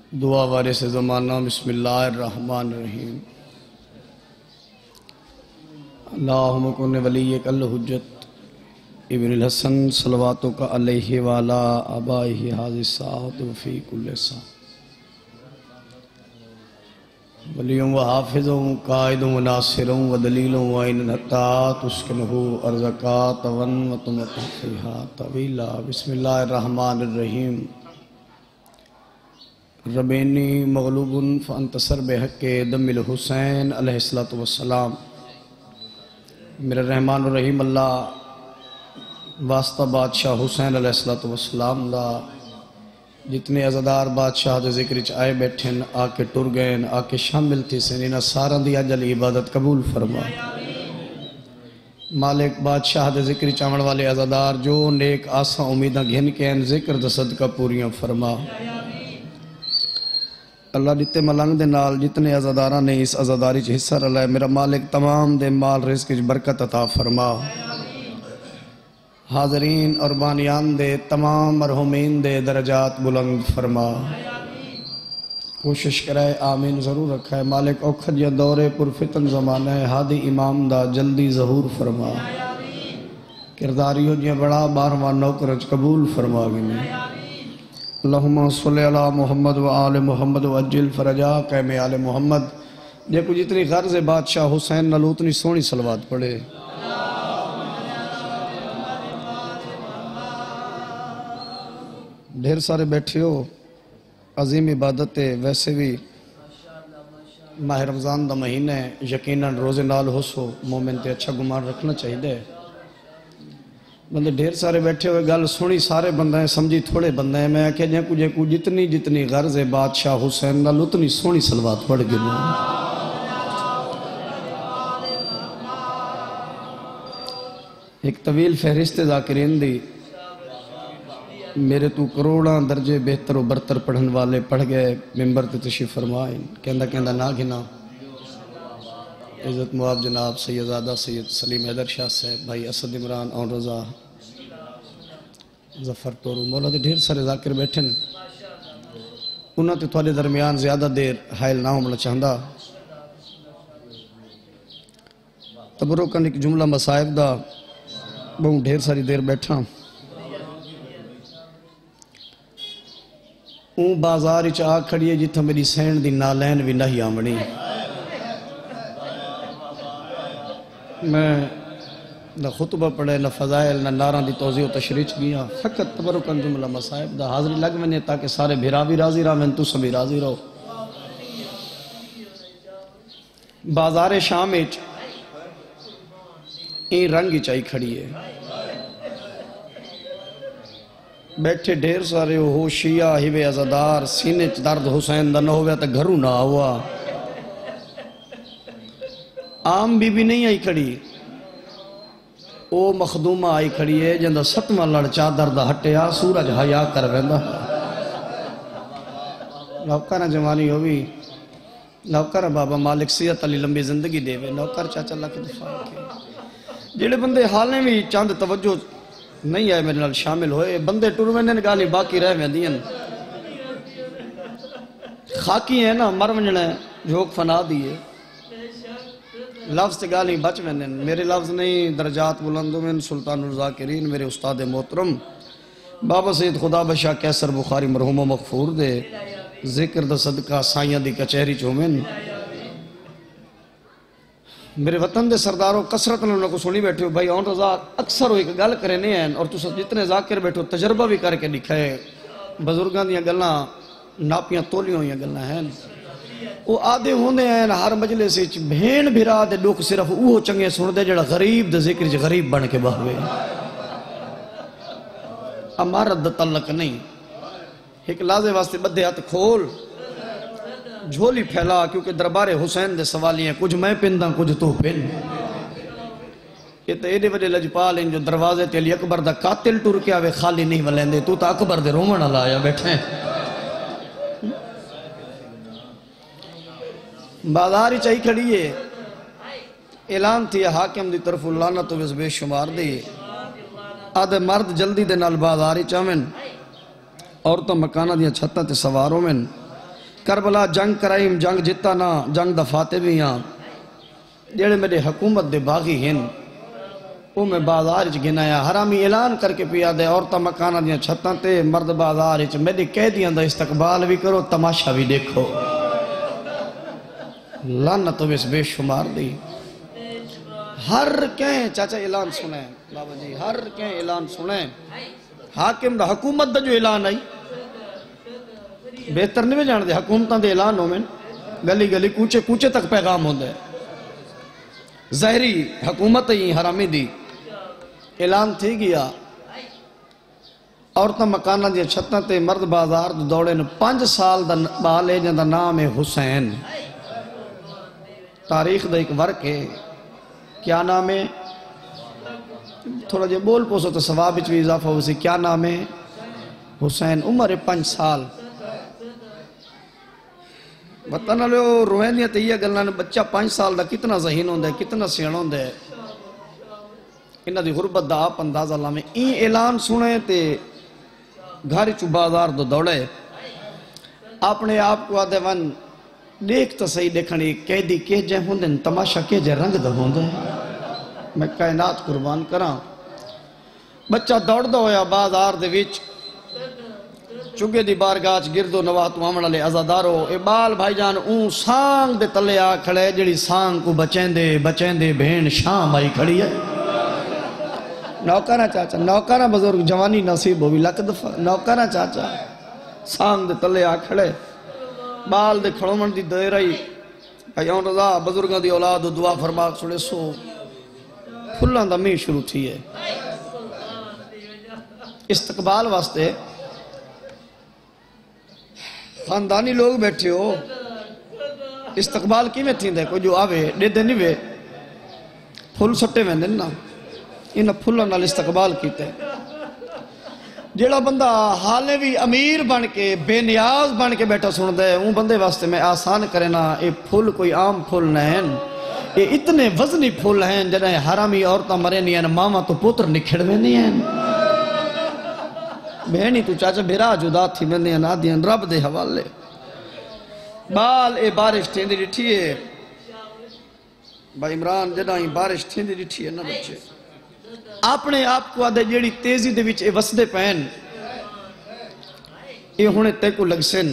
دعا وارث زمانہ بسم اللہ الرحمن الرحیم اللہم کن ولیک الحجت ابن الحسن صلواتک علیہ وعلا آبائہ حاضر ساعت وفی کل ساعت ولیوں و حافظوں قائدوں و ناصروں و دلیلوں و عین الحطات اسکنہو ارزقات ون و تمتحفیہا طویلہ بسم اللہ الرحمن الرحیم ربینی مغلوب فانتصر بحق دم الحسین علیہ السلام میرے رحمان الرحیم اللہ واسطہ بادشاہ حسین علیہ السلام دا جتنے عزدار بادشاہ دے ذکر آئے بیٹھن آکے ٹر گئن آکے شامل تھی سن انہا سارا دی اجل عبادت قبول فرما مالک بادشاہ دے ذکر چاون والے عزدار جو نیک آسا امیدہ گھن کے ان ذکر دا صدقہ پوریاں فرما اللہ دیتے ملنگ دے نال جتنے عزدارہ نے اس عزداری چھ حصہ رلائے میرا مالک تمام دے مال رزق کی برکت عطا فرما حاضرین اور بانیان دے تمام مرحومین دے درجات بلند فرما کوشش کرائے آمین ضرور رکھا ہے مالک اوکھد یا دورے پر فتن زمانہ ہے ہادی امام دا جلدی ظہور فرما کرداریوں جی بڑا بارواں نوکرج قبول فرما گئے اللہم صلی اللہ محمد و آل محمد و اجل فرجا قیم آل محمد جے کو جتنی غرض بادشاہ حسین نلو اتنی سونی صلوات پڑھے ڈھیر سارے بیٹھے ہو عظیم عبادت ہے ویسے بھی ماہ رمضان دا مہینہ ہے یقیناً روزے نال ہو سو مومن تے اچھا گمان رکھنا چاہیے دے بندے ڈھیر سارے بیٹھے ہوئے گل سنی سارے بندہ ہیں سمجھی تھوڑے بندہ ہیں میں کہ جے کو جتنی غرض ہے بادشاہ حسین نال اتنی سونی صلوات پڑھ گئے ایک طویل فہرست ذاکرین دی میرے تو کروڑاں درجے بہتر و برتر پڑھن والے پڑھ گئے ممبر تے تشریف فرمائیں کہندہ نہ گھنا عزت مواب جناب سیدزادہ سید سلیم حیدر شاہ صاحب بھائی اسد عمران اون رضا ظفر تورو مولا دے ڈھیر سارے ذاکر بیٹھن انہاں تے تھوڑے درمیان زیادہ دیر حائل نہ ہونا چاہندہ تبرکن ایک جملہ مصائب دا بہت ڈھیر ساری دیر بیٹھا اون بازار چاہ کھڑیے جتھا میری سین دی نالین بھی نہیں آمنی میں نہ خطبہ پڑھے نہ فضائل نہ ناران دی توضیح و تشریح گیا فقط تبرکن جملہ مصائب دا حاضری لگ میں نے تاکہ سارے بھیرا بھی راضی رہا میں تو سبھی راضی رہو بازار شام این رنگی چاہی کھڑی ہے بیٹھے ڈھیر سارے ہو شیعہ ہیوے عزدار سینے درد حسین دا نہ ہویا تا گھروں نہ ہوا عام بی نہیں آئی کھڑی او مخدومہ آئی کھڑی ہے جندہ ستمہ لڑچا درد ہٹیا سورج حیا کر ویندہ نوکر جوانی ہوئی نوکر بابا مالک سیت علی لمبی زندگی دے وے نوکر چاچا اللہ کی دفاع کے جڑے بندے حالیں بھی چاند توجہ نہیں آئے میرے نال شامل ہوئے بندے ٹروینن گالی باقی رہ ویندین خاکی ہیں نا مر ونجنے جھوک فنا دیئے لفظ تے گالی بچ ویندین میرے لفظ نہیں درجات بلندوں میں سلطان الذاکرین میرے استاد محترم بابا سید خدا بشاہ کیسر بخاری مرحوم و مغفور دے ذکر دا صدقہ سائیاں دی کچہری چومن میرے وطن دے سرداروں کسرت نے انہوں کو سنی بیٹھے ہو بھائی اون رضا اکثر ہوئی کہ گل کرے نہیں ہیں اور تو جتنے ذاکر بیٹھے ہو تجربہ بھی کر کے دکھائے بزرگان دیاں گلنا ناپیاں تولیاں ہوئی گلنا ہیں وہ آدھے ہوندے ہیں ہر مجلس بھین بھرا دے لوگ صرف اوہ چنگے سن دے جڑا غریب دے ذکر جو غریب بن کے بہوے امارت دا تعلق نہیں ایک لازے واسطے بدھے ہاتھ کھول جھولی پھیلا کیونکہ دربار حسین دے سوالی ہیں کچھ میں پندہ کچھ تو پن یہ تو ایڈے وڈے لجپال ہیں جو دروازے تے علی اکبر دا قاتل ٹور کے آوے خالی نہیں ولین تو تا اکبر دے رومن اللہ آیا بیٹھے بازاری چاہی کھڑی ہے اعلان تھی حاکم دی طرف لعنت و بے شمار دی آدھے مرد جلدی دے نال بازاری چاہمن عورتوں مکانہ دیا چھتہ تے سواروں میں کربلا جنگ کرائیم جنگ جتا نا جنگ دفاتے بھی ہاں جیڑے میرے حکومت دے باغی ہیں وہ میں بازار اچ گنایا حرامی اعلان کر کے پیا دے عورتاں مکانہ دیاں چھتاں تے مرد بازار اچ میرے قیدیاں دا استقبال بھی کرو تماشا بھی دیکھو لعنت بس بے شمار دی ہر کہیں چاچا اعلان سنیں بابا جی ہر کہیں اعلان سنیں حاکم دا حکومت دا جو اعلان آئی بہتر نہیں جان دے حکومتاں دے اعلان ہو میں گلی گلی کوچے کوچے تک پیغام ہوں دے ظاہری حکومت ہی حرامی دی اعلان تھی گیا عورتاں مکانہ دیا چھتاں تے مرد بازار دوڑے 5 سال دا بالے جن دا نام ہے حسین تاریخ دا ایک ورک ہے کیا نام ہے تھوڑا جے بول پوسو تو ثواب وچ بھی اضافہ ہو سی کیا نام ہے حسین عمر 5 سال بتانا لو روحانیت یہ گلنا بچہ 5 سال دا کتنا ذہین ہوندہ ہے کتنا سیان ہوندہ ہے انہاں دی غربت دا آپ اندازہ لامے این اعلان سنے تے گھر چو بازار دو دوڑے اپنے آپ کو آدھے ون دیکھ تو صحیح دیکھنی قیدی کے جے ہوندے تماشا کے جے رنگ دا ہوندے میں کائنات قربان کراں بچہ دوڑ دو ہویا بازار دے وچ چگے دی بارگاہ گردو نواتو آمن لے ازادارو اے بال بھائی جان اون سانگ دے تلے آ کھڑے جڑی سانگ کو بچین دے بہن شام آئی کھڑی ہے نوکرہ چاچا نوکرہ بزرگ جوانی نصیب ہوئی لک دفعہ نوکرہ چاچا سانگ دے تلے آ کھڑے بال دے کھڑو من دی دے رہی پیون رضا بزرگاں دی اولاد دعا فرما سڑے سو پھلان دا میں شروع تھی ہے استقبال واسطے خاندانی لوگ بیٹھے ہو استقبال کی میں تھی دے کوئی جو آوے دے دے نہیں وے پھل سٹے میں دن نا انہا پھلان نال استقبال کیتے جیڑا بندہ حالے بھی امیر بن کے بے نیاز بن کے بیٹھا سن دے اون بندے واسطے میں آسان کرے نا اے پھل کوئی عام پھل نہیں اے اتنے وزنی پھل ہیں جنہیں حرامی عورتاں مرے نہیں ہیں ماما تو پوتر نکھڑ میں نہیں ہیں بہنی تو چاچا بھیرا جدا تھی میں نے انا دیا رب دے حوالے بال اے بارش تھیندی ڈٹھی ہے بھائی عمران جدائیں بارش تھیندی ڈٹھی ہے نا بچے اپنے آپ کو آدھے جیڑی تیزی دے وچ اے وسدے پہن اے ہونے تے کو لگ سن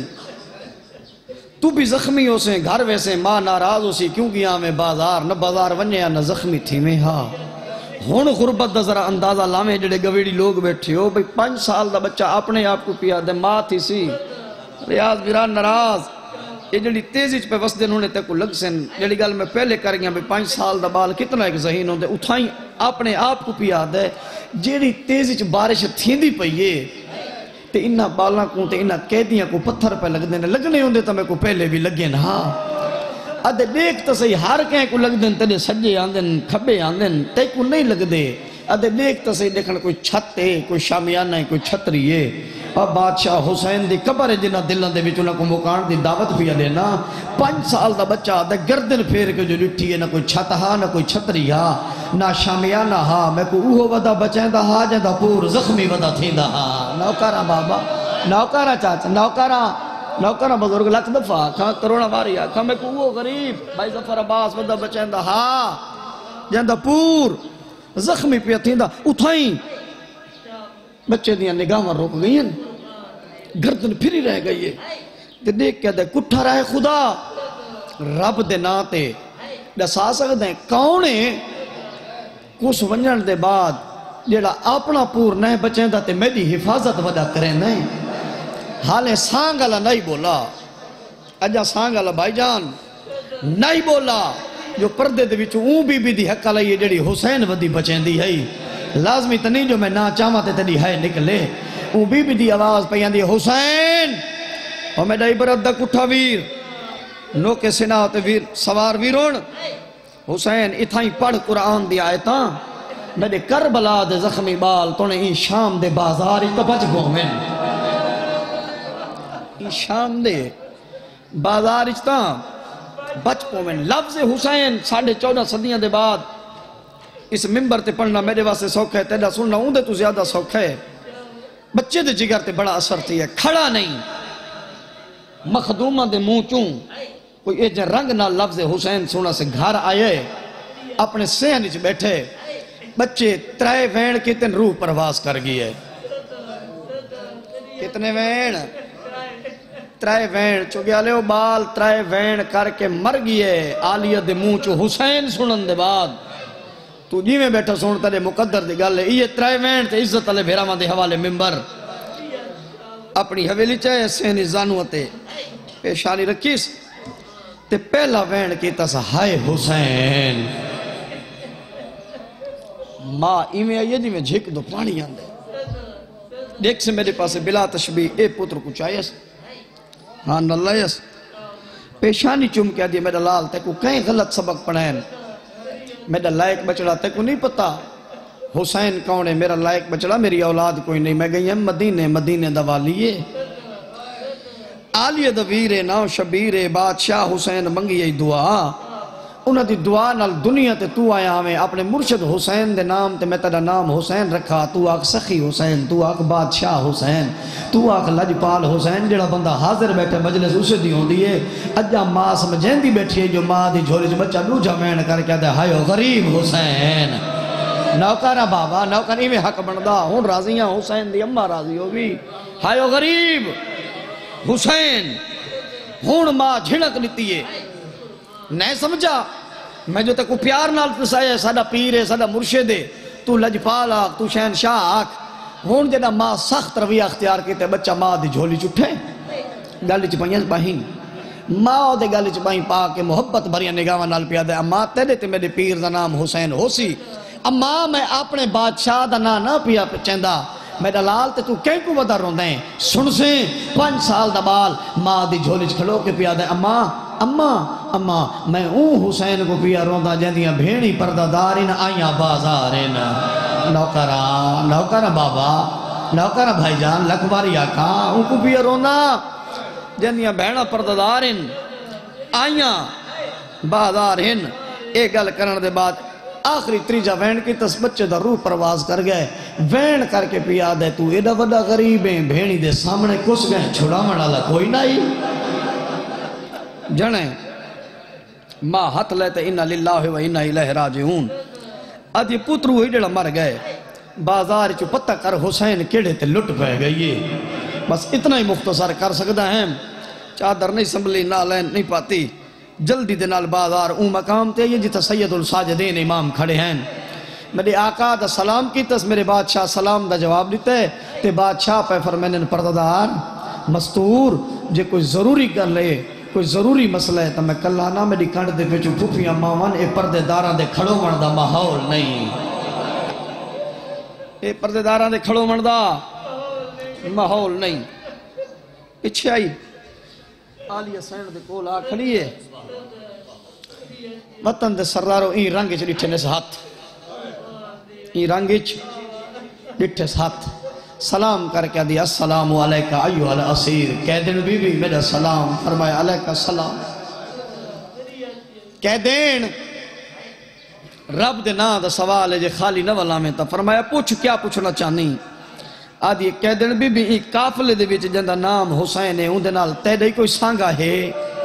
تو بھی زخمی ہو سے گھر ویسے ماں ناراض ہو سی کیوں گیا میں بازار نہ بازار ونیا یا نہ زخمی تھی میں ہاں ہون غربت دا ذرا اندازہ لامے جڑے گویڑی لوگ بیٹھے ہو بھئی 5 سال دا بچہ اپنے آپ کو پیا دے ماں تھی سی ریاض بیران ناراض یہ جڑی تیزی پہ وسدے انہوں نے تے کو لگ سن جڑی گل میں پہلے کر گیا بھئی 5 سال دا بال کتنا ایک ذہین ہوندے اٹھائیں اپنے آپ کو پیا دے جڑی تیزی بارش تھیندی پئیے تے انہا بالاں کو تے انہا قیدیاں کو پتھر پہ لگ دینے لگنے ہوندے تو میں کو پہلے بھی لگے نا ادھے دیکھ تو صحیح ہر کہیں کو لگ دیں تیرے سجے آندن کھبے آندن تے کو نہیں لگ دے ادھے دیکھ تو صحیح دیکھنا کوئی چھت ہے کوئی شامیانہ ہے کوئی چھتری ہے اب بادشاہ حسین دی قبر ہے جنہ دلوں دے وچ انہاں کو مکان دی دعوت بھی دینا 5 سال دا بچہ آدھے گردن پھیر کے جو لٹھی ہے نہ کوئی چھت ہا نہ کوئی چھتری ہا نہ شامیانہ ہا میں کو اوہ ودا بچیں دا ہا جندہ پور زخمی ودا تھیں دا ہا نوکارہ بابا نوکارہ چاچا نوکرہ بزرگ لکھ دفعہ کھاں کروڑا ماری کھاں میں کو وہ غریب بھائی ظفر عباس ودا بچیں دا ہا جندہ پور زخمی پیا تھیں دا اٹھائیں بچے دیاں نگاہ روک گئی ہیں گردن پھری رہ گئی ہے دیکھ کے دے کٹھا رہے خدا رب دے ناتے دسا سکتے ہیں کونے کس ونجن دے بعد جیڑا اپنا پور نہیں بچیں دا تے میری حفاظت ودا کریں نہیں حالے سانگالا نہیں بولا اجا سانگالا بھائی جان نہیں بولا جو پردے دے وچ اون بی بی دی حق لئی جڑی حسین ودی بچیں دی ہے لازمی تو نہیں جو میں نہ چاہما تے تیری ہے نکلے اون بی بی دی آواز پہ دی حسین اور میں عبرت دا کٹھا ویر نو کے سنا تے ویر سوار ویرون حسین اتھائیں پڑھ قرآن دی آیتاں میرے کربلا دے زخمی بال تو نے شام دے بازاری تو بچ گو میں شام دے بازار اچتا بچ کو میں لفظ حسین 14.5 صدیاں دے بعد اس ممبر تے پڑھنا میرے واسے سوکھ ہے تیرا سننا ہوں دے تو زیادہ سوکھ ہے بچے دے جگر تے بڑا اثر تھی ہے کھڑا نہیں مخدومہ دے منہ چوں کوئی اے جن رنگ نہ لفظ حسین سونا سے گھر آئے اپنے سین وچ بیٹھے بچے ترائے وین کتن روح پرواز کر گئی ہے کتنے وین ترائے وین چگیا لے بال ترائے وین کر کے مر گئی ہے آلیہ دے منہ چوں حسین سنن دے بعد تو جی میں بیٹھا سنتا دے مقدر دے گل ہے یہ ترائے وین تے عزت علی بھیرامان دے حوالے ممبر اپنی حویلی چاہے سینی زانوتے پیشانی رکھیس تے پہلا وین کیتا سا ہائے حسین ماں ایمیں آئیے جی میں جھک دو پانی آندے دیکھ سے میرے پاس بلا تشبیح اے پتر کو چاہیس ہاں اللہ یس پیشانی چوم کیا دی میرا لال تے کو کہیں غلط سبق پڑھائیں میرا لائق بچڑا تے کو نہیں پتا حسین کون ہے میرا لائق بچڑا میری اولاد کوئی نہیں میں گئی ہم مدینے دوالیے آلیہ دویرے ناؤ شبیرے بادشاہ حسین منگی ای دعا انہاں دی دعا نال دنیا تے تو آیا ہمیں اپنے مرشد حسین دے نام تے میں تیرا نام حسین رکھا تو آکھ سخی حسین تو آکھ بادشاہ حسین تو آکھ لجپال حسین جڑا بندہ حاضر بیٹھے مجلس اسے دی ہوں دیئے اجا ماں سمجھیں دی بیٹھی ہے جو ماں دی جھولی جو بچہ دوجہ مین کر کے دے ہائیو غریب حسین نوکارا بابا نوکاری میں حق بندہ ہون راضیاں حسین دی اممہ راضی ہوگی ہائیو غریب حسین ہون ماں جھڑک لیتی ہے نہیں سمجھا میں جو تک پیار نال تسائے سادہ پیر ہے سادہ مرشد ہے تو لجپال آکھ تو شہنشاہ آکھ ہون جنہ ماں سخت رویہ اختیار کیتے بچہ ماں دی جھولی چٹھے گالی چپائیں باہین ماں دے گالی چپائیں پا کے محبت بھریاں نگاہ نال پیا دے اماں تیرے تے میرے پیر دا نام حسین ہو سی اماں میں اپنے بادشاہ دا نہ پیا چندہ میرا لال تے تو کہیں کو بدا رون دیں سن سے 5 سال دا بال ماں دی جھولی کھلو کے پیا دے اماں میں اون حسین کو پیا رون دا جندیاں بھیڑی پردہ دارین آئیاں بازارین نوکرہ بابا نوکرہ بھائی جان لکھواری آکھا اون کو پیا رون دا جندیاں بھیڑا پردہ دارین آئیاں بازارین ایک گل کرن دے بعد آخری تریجہ وین کی تس بچے دا روح پرواز کر گئے وین کر کے پیا دے تو ایڈا وڈا غریبیں بھینی دے سامنے کس گئے چھوڑا منالا کوئی نہیں جنے ماں ہاتھ لیتے انہا للہ و انہا الہ راجعون آج یہ پتر ہوئی جڑا مر گئے بازار چو پتہ کر حسین کیڑے تے لٹ پہ گئی بس اتنا ہی مختصر کر سکتا ہے چادر نہیں سنبھلی نالین نہیں پاتی جلدی دے نال بازار اون مقام تے یہ جتا سید الساجدین امام کھڑے ہیں میرے آقا دا سلام کی تس میرے بادشاہ سلام دا جواب دیتے تے بادشاہ پہ فرمینن پرددار مستور جے کوئی ضروری کر لے کوئی ضروری مسئلہ ہے تو میں کلانا میری کنڈ دے پچھو پھوپیاں مامان اے پردے داران دے کھڑو مندہ ماحول نہیں اے پردے داران دے کھڑو مندہ ماحول نہیں اچھے آئی آلیہ سین دے کولا کھڑی ہے وطن دے سرارو این رنگی چھ ڈٹھے نس ہاتھ این رنگی چھ ڈٹھے ہاتھ سلام کر کے دی السلام علیکہ ایوہ الاسیر کہہ دین بی بی میرا سلام فرمایا علیکہ السلام کہہ دین رب دے نا دا سوال ہے جے خالی نوالا میں تا فرمایا پوچھ کیا پوچھنا چاہنی آدھی کہہ دین بی بی ایک کافلے دے وچ جندہ نام حسین ہے اندے نال تیڑے کوئی سانگا ہے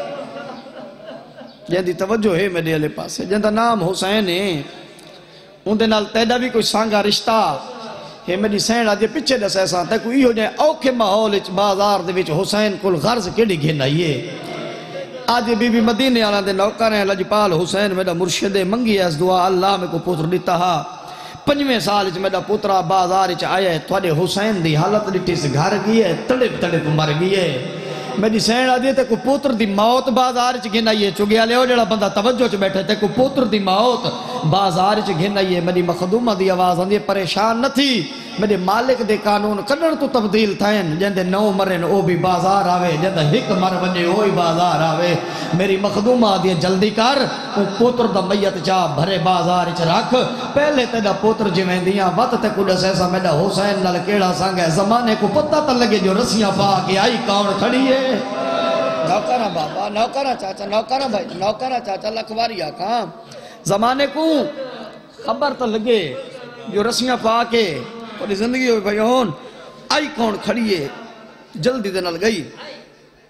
جندی توجہ ہے میرے علیہ پاس ہے جندہ نام حسین ہے اندے نال تیڑا بھی کوئی سانگا رشتہ ہے میری سین آدھی پچھے دس ایسا تے کوئی ہو جائے اوکھے ماحول بازار دے وچ حسین کل غرض کیڑی گھن آئیے آدھی بی بی مدینے آنا دے نوکر ہیں لجپال حسین میرا مرشد منگی ہے اس دعا اللہ میں کو پتر دیتا ہا 5ویں سال چ میرا پترا بازار چ آیا ہے تھوڑے حسین دی حالت ڈٹھی سے گھر گئی ہے تڑپ مر گئی ہے میری سین آدھی تے کو پتر دی موت بازار چ گھن آئی ہے چگیا لے ہو جڑا بندہ توجہ چ بیٹھے تے کو پتر دی موت بازار چ گھن آئی ہے میری مخدومہ دی آواز آندھی پریشان نہ تھی میرے مالک دے قانون کڈن تو تبدیل تھائن جندے 9 مرن او بھی بازار آوے جندہ 1 مر ونجے ہوئی بازار آوے میری مخدومہ آدھی جلدی کر او پوتر دا میت چاہ بھرے بازار چ رکھ پہلے تیدا پوتر جویں دیاں وقت تے کو دس ایسا میرا حسین نال کیڑا سنگ ہے زمانے کو پتہ تا لگے جو رسیاں پا کے آئی کون کھڑی ہے نوکرہ بابا نوکرہ چاچا نوکرہ بھائی نوکرہ چاچا لکھواری آکھاں زمانے کو خبر تا لگے جو رسیاں پا کے پوری زندگی ہوئی بھائی ہون آئی کون کھڑی ہے جلدی دے نال گئی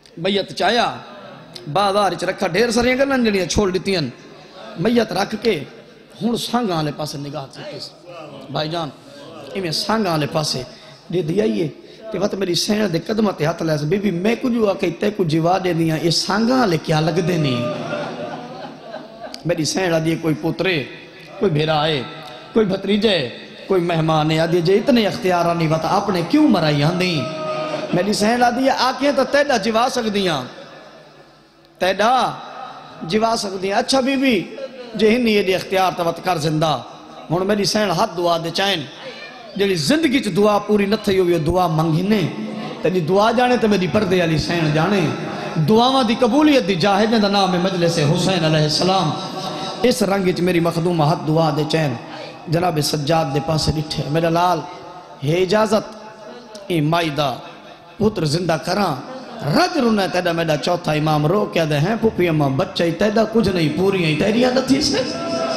میت چایا بازار چ رکھا ڈھیر ساریاں گلاں جڑیاں چھوڑ دتیاں میت رکھ کے ہن سانگاں والے پاسے نگاہ کیتی بھائی جان ایویں سانگاں والے پاسے دے دی آئیے کہ وقت میری سین دے قدمہ تے ہاتھ لے بی بی میں کچھ ہوا کہ تے کچھ جوا دے دیاں یہ سانگاں والے کیا لگ دے نہیں میری سین دی کوئی پوترے کوئی بھیرا ہے کوئی بھتریجے کوئی مہمان ہے آدھی جے اتنے اختیارہ نہیں وقت آپ نے کیوں مرائی آندیں میری سین آدھی آکھیں تو تیڈا جوا سکدیاں تیڈا جوا سکدیاں اچھا بی بی جے ہنی یہ دی اختیار تو وقت کر زندہ ہون میری سین ہاتھ دعا دے چائن جیڑی زندگی چ دعا پوری نہ تھی ہوئی دعا منگھنے تیری دعا جانے تو میری پردے علی سین جانے دعاواں دی قبولیت دی جاہے جن دا نام مجلس حسین علیہ السلام اس رنگ چ میری مخدومہ ہاتھ دعا دے چین جناب سجاد دے پاسے ڈٹھے میرا لال ہے اجازت ای مائدہ پتر زندہ کراں رج رونا تیڑا میڈا چوتھا امام رو کیا دے ہیں پوپی اماں بچہ ہی تیڑا کچھ نہیں پوری ہیں تیڑیاں نہ تھی سے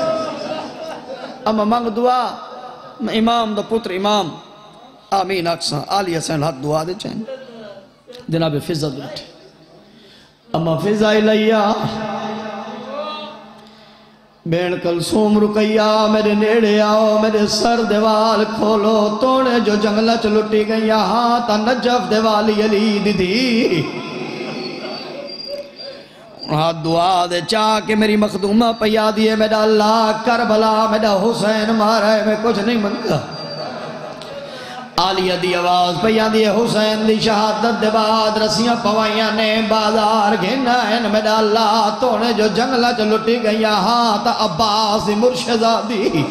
اما مانگ دعا امام دا پتر امام آمین اکساں آلی حسین ہاتھ دعا دے چین جناب فضا دلٹھے اما فضا الہیہ بین کلثوم رکیا میرے نیڑے آؤ میرے سر دیوال کھولو توڑے جو جنگلہ چلٹی گئی یہاں تا نجف دیوالی علی دی دی ہاتھ دعا دے چاہ کہ میری مخدومہ پیا دیئے میرا اللہ کربلا میرا حسین مارا ہے میں کچھ نہیں منگا آلیہ دی آواز پیا دیئے حسین دی شہادت دے بعد رسیاں پوائیاں نے بازار گھنا ہے میرا اللہ تونے جو جنگلہ چلٹی گئی ہاں تا عباس دی مرشدہ دی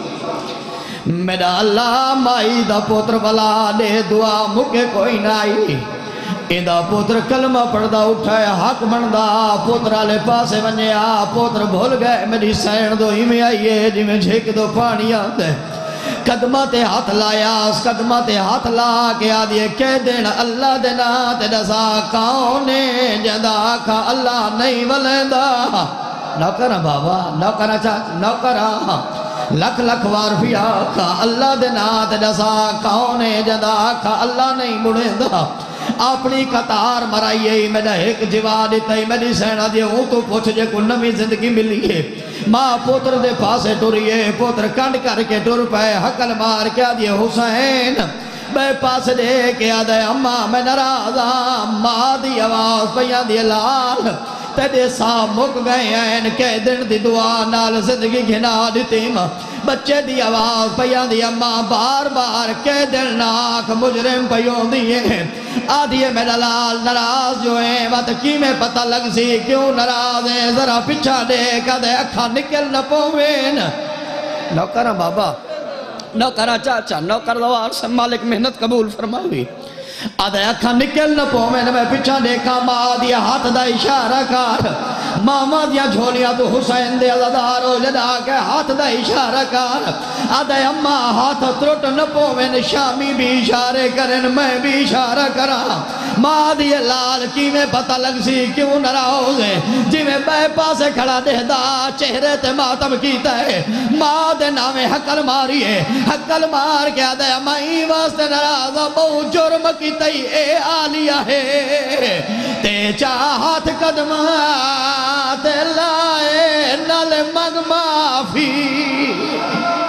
میرا اللہ مائی دا پوتر بلا دے دعا مکے کوئی نائی ایدہ پوتر کلمہ پڑھدا اٹھائے حق بندہ پوتر آلے پاسے بنیا پوتر بھول گئے میری سین دو ہی میں آئیے جی میں جھیک دو پانی آتے قدمہ تے ہاتھ لایا اس قدمہ تے ہاتھ لا کے آدھئے کہہ دینا اللہ دینا تے دسا کاؤنے جندہ آکھا اللہ نہیں ولیندہ نوکرہ بابا نوکرہ چاچ نوکرہ لکھ لکھ وار بھی آکھا اللہ دینا تے دسا کاؤنے جندہ آکھا اللہ نہیں مڑیندہ اپنی قطار مرائیے میرا ایک جواد تائی میری سینہ دے ہوں تو پوچھ جے کو نمی زندگی ملی ہے ماں پوتر دے پاسے ٹوریے پوتر کنڈ کر کے ٹور پائے حقل مار کیا دیئے حسین بے پاس دے کے آدھے اممہ میں نرازہ ماں دی آواز پہیاں دیئے لال تیرے ساں مک گئے ہیں کہ دن دی دعا نال زندگی گھنا دیتیم بچے دی آواز پہیاں دی اممہ بار بار کہ دل ناک مجرم پیوں دیئے آدھیے میرا لال نراز جو ہیں بات کی میں پتہ لگ سی کیوں نراز ہیں ذرا پچھا دے کدے اکھا نکل نہ پوین نوکرہ بابا نوکرہ چاچا نوکر دوار سے مالک محنت قبول فرماوی آدھے اکھا نکل نہ پوین میں پچھا دیکھا ماں دیا ہاتھ دا اشارہ کار ماما دیا جھولیاں تو حسین دے عزدار ہو جدا کے ہاتھ دا اشارہ کار آدھے اممہ ہاتھ ترٹ نہ پوین شامی بھی اشارے کرن میں بھی اشارہ کرا ماں دیے لال کی میں پتہ لگ سی کیوں نراؤ گے جی میں بے پاسے کھڑا دے دا چہرے تے ماتم کیتا ہے ماں دے نامے حقل ماری ہے حقل مار کے آدھے امائی واسطے نرازہ بہت جرم کیتا ہی اے آلیہ ہے تے چاہت قدمہ تے لائے نل مگ معافی